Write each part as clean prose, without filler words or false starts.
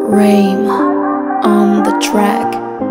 Rain on the track.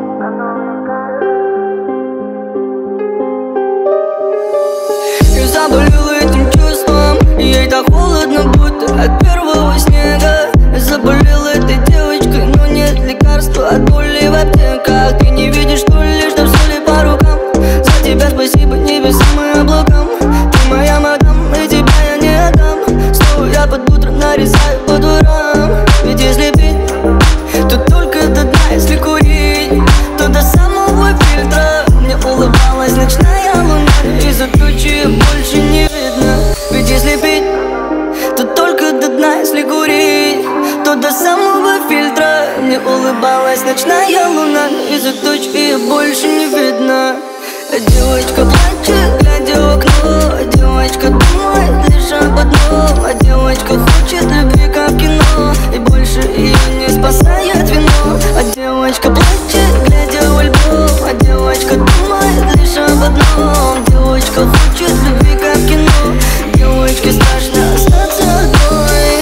Я заболел этим чувством, ей так холодно, будто от первого снега. Я заболел этой девочкой, но нет лекарства от боли в аптеках. Ты не видишь, что ли, что все ли по рукам? За тебя спасибо небесам и облакам. Ты моя мадам, и тебя я не отдам. Снова я под утро нарезаю по дурам. Ведь если пить, то только до дна, если курить, то до самого фильтра. Мне улыбалась ночная луна, из-за тучи больше не видно. Ведь если пить, то только до дна, если курить, то до самого фильтра. Мне улыбалась ночная луна, из-за туч ее больше не видно. Девочка плачет, глядя в окно. Девочка думает лишь об одном. А девочка хочет любви, как в кино, и больше ее не спасает вино. А девочка плачет, глядя в альбом. А девочка думает лишь об одном. Девочка хочет любви, как в кино. Девочке страшно остаться одной.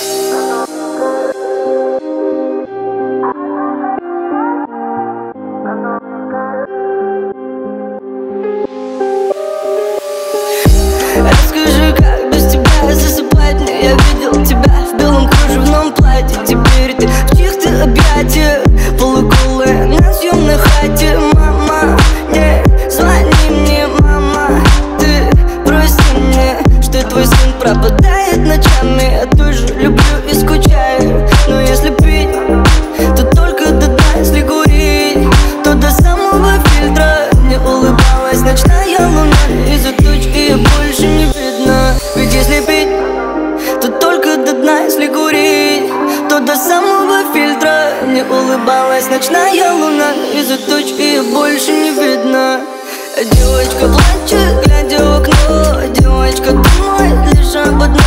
Расскажи, как без тебя засыпать мне. Я видел тебя в белом кружевном платье. Теперь ты в чьих-то объятиях, полуголая на съемной хате. Мама, не звони мне, мама. Ты прости мне, что твой сын пропадает ночами. Я тоже люблю и скучаю. Но если пить, то только до дна, если курить, то до самого фильтра. Мне улыбалась ночная луна, из-за туч ее больше не видно. Ведь если пить, то только до дна, если курить, то до самого фильтра. Мне улыбалась ночная луна, из-за туч ее больше не видно. Девочка плачет, глядя в окно. Девочка думает лишь об одном.